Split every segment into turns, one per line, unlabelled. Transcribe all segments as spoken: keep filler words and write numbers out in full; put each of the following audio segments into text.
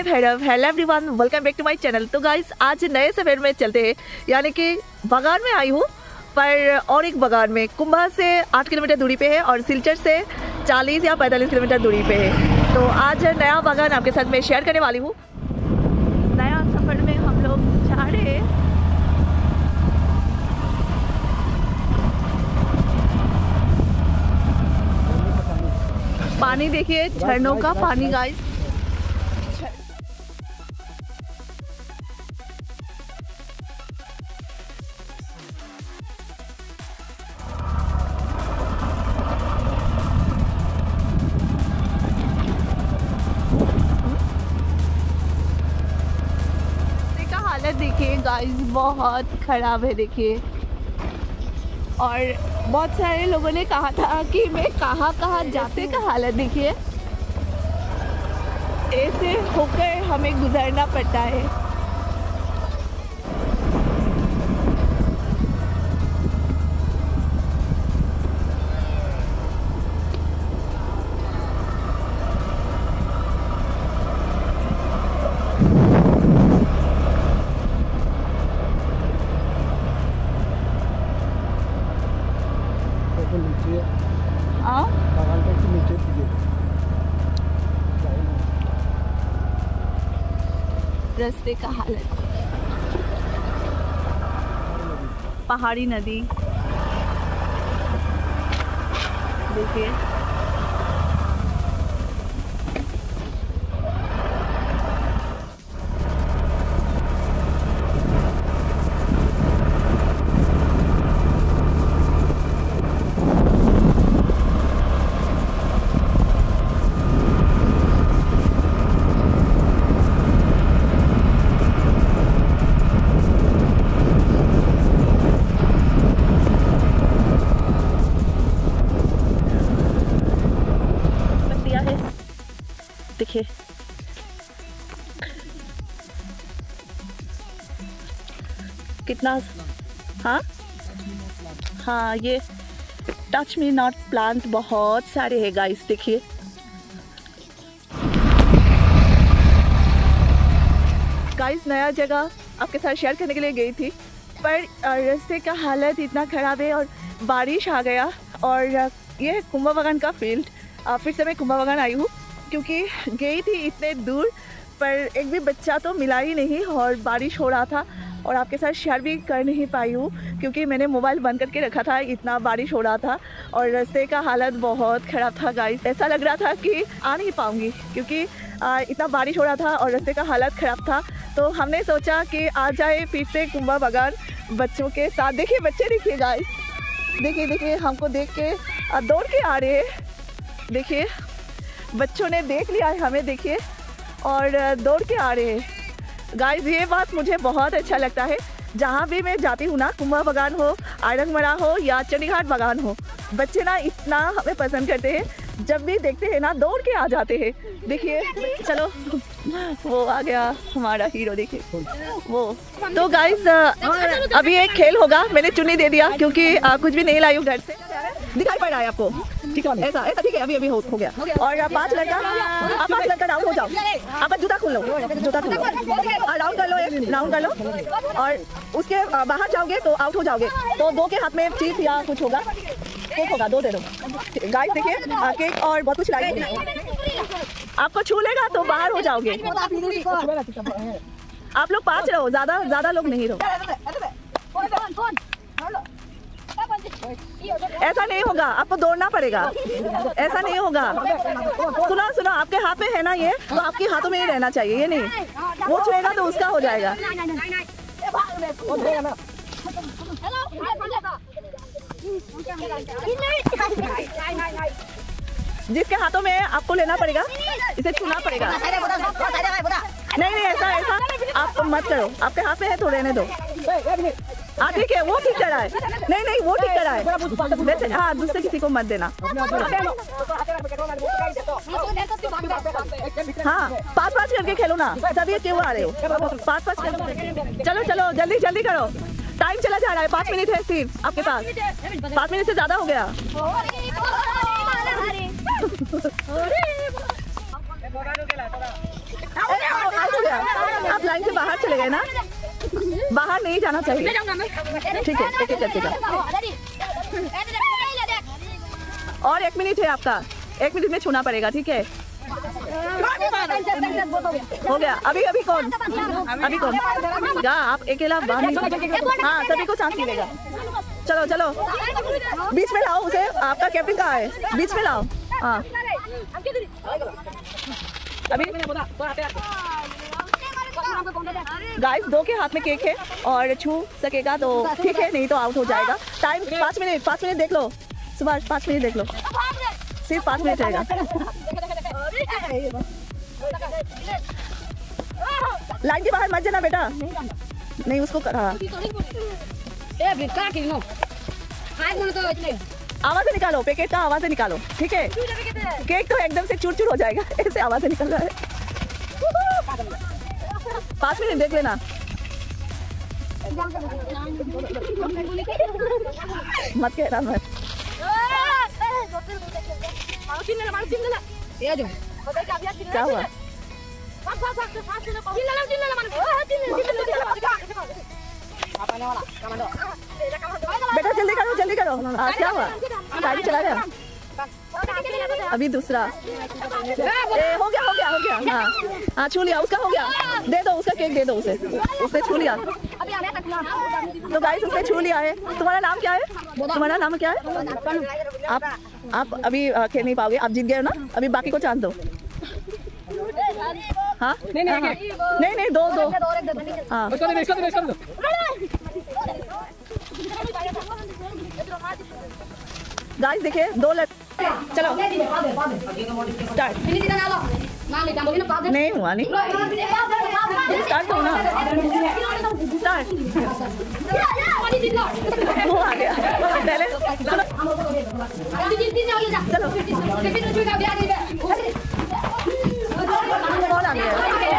Bhairav. Hello everyone, welcome back to my channel. तो guys आज नए सफर में चलते हैं, यानी कि बागान में आई हूँ, पर और एक बागान में। कुंभा से आठ किलोमीटर दूरी पे है और सिलचर से चालीस या पैंतालीस किलोमीटर दूरी पे है। तो आज नया बागान आपके साथ मैं शेयर करने वाली हूँ। नया सफर में हम लोग जा रहे हैं। पानी देखिए, झरनों का पानी गाइस। देखिए गाइस, बहुत खराब है देखिए। और बहुत सारे लोगों ने कहा था कि मैं कहाँ कहाँ जाते का हालत देखिए। ऐसे होकर हमें गुजरना पड़ता है। रास्ते का हालत, पहाड़ी नदी देखिए। देखिए कितना, हाँ हाँ ये टच मी नॉट प्लांट बहुत सारे हैं गाइस। देखिए गाइस, नया जगह आपके साथ शेयर करने के लिए गई थी, पर रास्ते का हालत इतना ख़राब है और बारिश आ गया। और ये कुंभा बागान का फील्ड, फिर से मैं कुंभा बागान आई हूँ क्योंकि गई थी इतने दूर, पर एक भी बच्चा तो मिला ही नहीं और बारिश हो रहा था। और आपके साथ शेयर भी कर नहीं पाई हूँ क्योंकि मैंने मोबाइल बंद करके रखा था, इतना बारिश हो रहा था और रास्ते का हालत बहुत ख़राब था गाइस। ऐसा लग रहा था कि आ नहीं पाऊँगी क्योंकि आ, इतना बारिश हो रहा था और रास्ते का हालत ख़राब था। तो हमने सोचा कि आ जाए फिर से कुंभा बागान बच्चों के साथ। देखिए बच्चे, देखिए गाइस, देखिए देखिए हमको देख के दौड़ के आ रहे हैं। देखिए बच्चों ने देख लिया है हमें, देखिए, और दौड़ के आ रहे हैं गाइस। ये बात मुझे बहुत अच्छा लगता है। जहाँ भी मैं जाती हूँ ना, कुंभा बागान हो, आयरंगमरा हो या चंडीघाट बागान हो, बच्चे ना इतना हमें पसंद करते हैं। जब भी देखते हैं ना दौड़ के आ जाते हैं। देखिए चलो, वो आ गया हमारा हीरो, देखिए वो। तो गाइस अभी एक खेल होगा। मैंने चुन्नी दे दिया क्योंकि आ, कुछ भी नहीं लाई हूँ घर से। दिखाई पड़ रहा है आपको? ठीक है, ऐसा ऐसा ठीक है, अभी अभी हो, हो गया। और पांच लड़का, आप पांच लड़का राउंड हो जाओ। आप जूता खोल लो, जूता खोल लो, राउंड कर लो, एक राउंड कर लो। और उसके बाहर जाओगे तो आउट हो जाओगे। तो दो के हाथ में चीज या कुछ होगा, केक होगा, दो दे दो गाइस। देखिए केक और बहुत कुछ लाइए। आपको छू लेगा तो बाहर हो जाओगे। आप लोग पांच रहो, ज्यादा ज्यादा लोग नहीं रहो। ऐसा नहीं होगा, आपको दौड़ना पड़ेगा। ऐसा नहीं होगा। सुनो सुनो, आपके हाथ में है ना ये, तो आपके हाथों में ही रहना चाहिए। ये नहीं, वो छुएगा तो उसका हो जाएगा। जिसके हाथों में आपको लेना पड़ेगा, इसे छूना पड़ेगा। नहीं नहीं, ऐसा ऐसा आप मत करो। आपके हाथ में है तो रहने दो। हाँ ठीक है, वो ठीक करा है। नहीं नहीं, वो ठीक करा है वैसे। हाँ, दूसरे किसी को मत देना। हाँ, पाँच पाँच करके खेलो ना। सभी क्यों आ रहे हो? पाँच पाँच करके चलो चलो, जल्दी जल्दी करो। टाइम चला जा रहा है, पाँच मिनट है सिर्फ आपके पास। पाँच मिनट से ज्यादा हो गया। आप लाइन से बाहर चले गए ना, बाहर नहीं जाना चाहिए। ठीक है ठीक है ठीक है। और एक मिनट है आपका, एक मिनट में छूना पड़ेगा, ठीक है? हो गया। अभी अभी कौन अभी कौन जा, आप अकेला बाहर नहीं। हाँ सभी को चांस मिलेगा। चलो चलो बीच में लाओ उसे, आपका कैप्टन कहाँ है? बीच में लाओ। हाँ अभी गाइस दो के हाथ में केक है और छू सकेगा तो ठीक है, नहीं तो आउट हो जाएगा। टाइम पाँच मिनट पाँच मिनट देख लो सुभाष, पाँच मिनट देख लो, सिर्फ पाँच मिनट रहेगा। लाइन के बाहर मत जाना बेटा, नहीं उसको करा। आवाज़ निकालो, पैकेट का आवाज़ निकालो, ठीक है? केक तो एकदम से चूर चूर हो जाएगा, ऐसे आवाज़ निकल रहा है। पाँच मिनट देख लेना। मत कह रहा मत। क्या हुआ? बेटा जल्दी करो जल्दी करो। आ, क्या हुआ? गाड़ी चला गया। अभी दूसरा ए, हो गया हो गया हो गया। हाँ हाँ छू लिया उसका, हो गया। दे दो उसका केक, दे दो उसे, उसने छू लिया। तो गाइस उसने छू लिया है। तुम्हारा नाम क्या है? तुम्हारा नाम क्या है? आप आप अभी खेल नहीं पाओगे, आप जीत गए हो ना। अभी बाकी को चांस दो। हाँ नहीं नहीं हाँ, नहीं नहीं दो दो हाँ गाइस देखिए दो लड़। चलो स्टार्ट। नहीं हुआ नहीं, स्टार्ट करो ना। स्टार्ट। वो आ गया पहले। चलो कौन आ गया?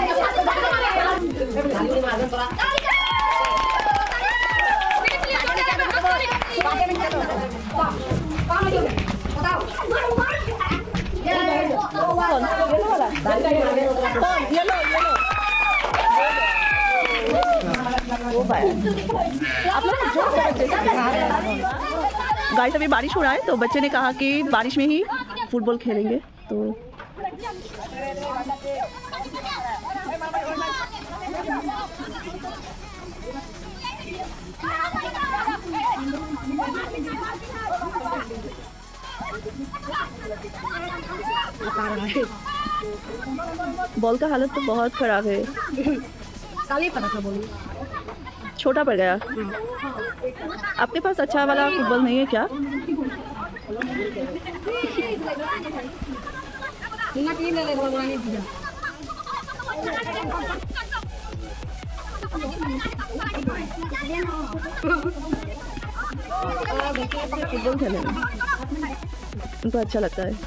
येलो येलो गाइस अभी बारिश हो रहा है तो बच्चे ने कहा कि बारिश में ही फुटबॉल खेलेंगे तो बॉल का हालत तो बहुत खराब है। कल ही पता था बॉल छोटा पड़ गया। आपके पास अच्छा वाला फुटबॉल नहीं है क्या? फुटबॉल खेलेंगे, उनको अच्छा लगता है।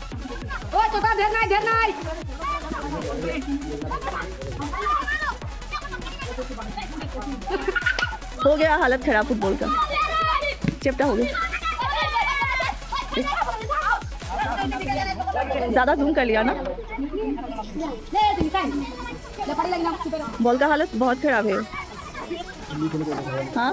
हो गया हालत खराब फुटबॉल का, चिपटा हो गया। ज्यादा जूम कर लिया ना। बॉल का हालत बहुत खराब है। हाँ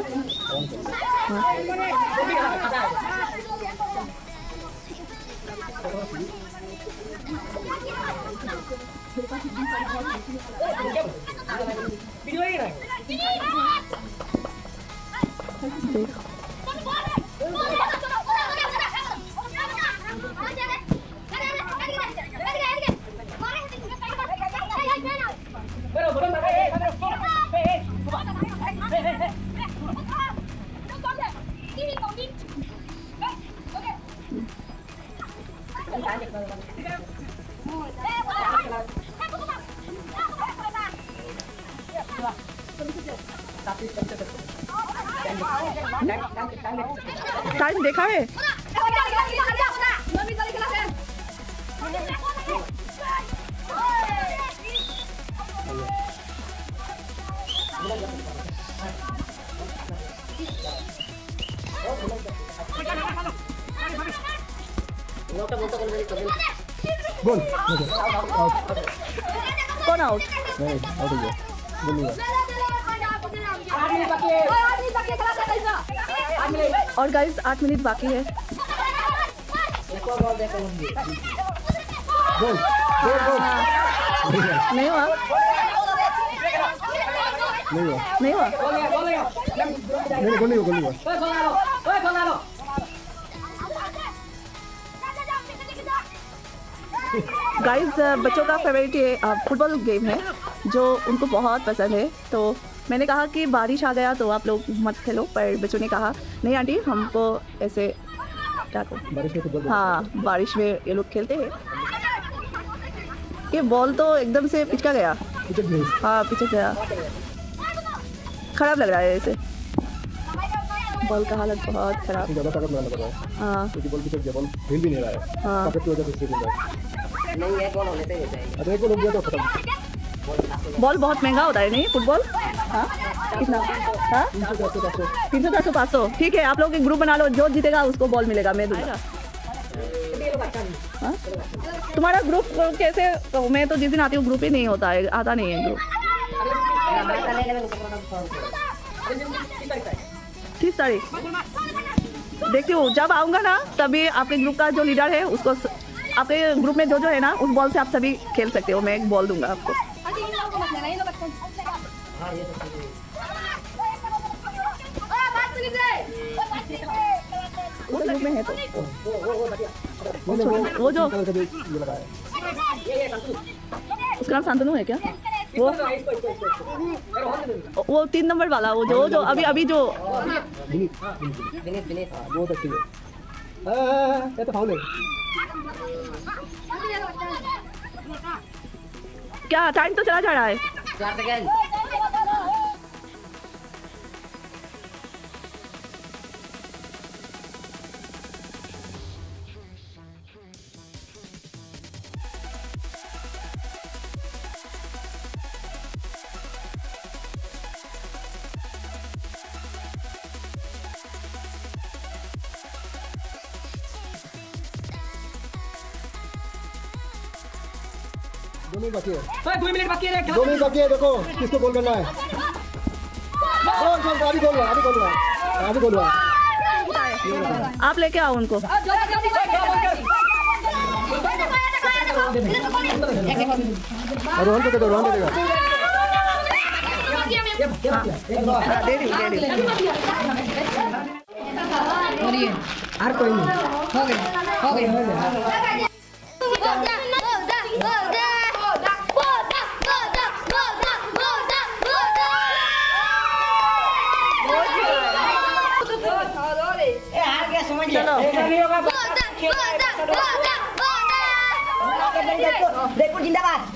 टाइम देखा है?
गोल
कौन आउट?
नहीं आउट हो गया बोलूंगा।
और गाइस आठ मिनट बाकी है।
गोल गोल गोल
नहीं हुआ
नहीं हुआ
नहीं हुआ
नहीं गोल नहीं हुआ गोल नहीं हुआ।
गाइस बच्चों का फेवरेट ये फुटबॉल गेम है जो उनको बहुत पसंद है। तो मैंने कहा कि बारिश आ गया तो आप लोग मत खेलो, पर बच्चों ने कहा नहीं आंटी हमको ऐसे क्या करो
बारिश में फुटबॉल।
हाँ बारिश में ये लोग खेलते हैं। ये बॉल तो एकदम से पिचका गया। हाँ पिचक गया, खराब लग रहा है ऐसे। बॉल का हालत बहुत खराब।
ज़्यादा ताकत लगाना पड़ रहा है।
हाँ
क्योंकि बॉल पिचक गया, बॉल हिल भी नहीं रहा है।
हाँ
ताकत की वजह से इससे गिर रहा है।
नहीं है गोल होने से ही
अच्छा एक गोल हो गया तो खत्म।
बॉल बहुत महंगा होता है नहीं फुटबॉल? हाँ कितना? हाँ
तीन सौ चार सौ पाँच सौ
तीन सौ चार सौ पाँच सौ ठीक है। आप लोग एक ग्रुप बना लो, जो जीतेगा उसको बॉल मिलेगा, मैं दूंगा। हाँ? तुम्हारा ग्रुप कैसे? मैं तो जिस दिन आती हूँ ग्रुप ही नहीं होता है, आता नहीं है ग्रुप। तीस तारीख देखती हूँ, जब आऊँगा ना तभी आपके ग्रुप का जो लीडर है उसको, आपके ग्रुप में जो जो है ना उस बॉल से आप सभी खेल सकते हो। मैं एक बॉल दूंगा आपको। उस ग्रुप में है तो वो जो उसका नाम शांतनु है क्या? वो वो तीन नंबर वाला, वो जो जो अभी अभी जो
विनीत विनीत
बहुत अच्छी है। हाँ ये तो फाउल है।
क्या टाइम तो चला जा रहा है।
चार सेकंड।
दो मिनट बाकी है।
ओए दो मिनट बाकी है।
दो मिनट बाकी है, देखो किसको गोल करना है। गोल गोल अभी गोल हुआ अभी गोल हुआ अभी गोल हुआ।
आप लेके आओ उनको।
रोहन को दे दो, रोहन को देगा।
हाँ, दे दी दे दी।
और कोई नहीं, हो गया हो गया हो गया।
चलो
जयपुर जिंदाबाद।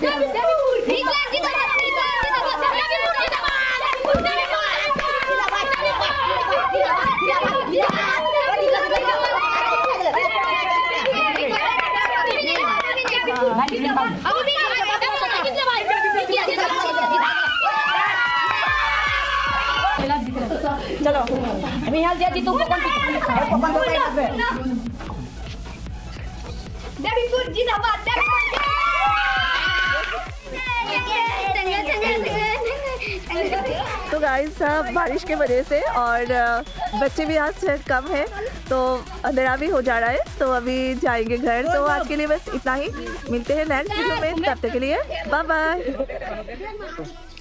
चलो
अभी हाल दिया जीतू कौन कौन को
जयपुर जिंदाबाद।
तो गाइस बारिश के वजह से और बच्चे भी आज कम है तो अंधेरा भी हो जा रहा है, तो अभी जाएंगे घर। तो आज के लिए बस इतना ही, मिलते हैं नेक्स्ट वीडियो में, तब तक के लिए बाय बाय।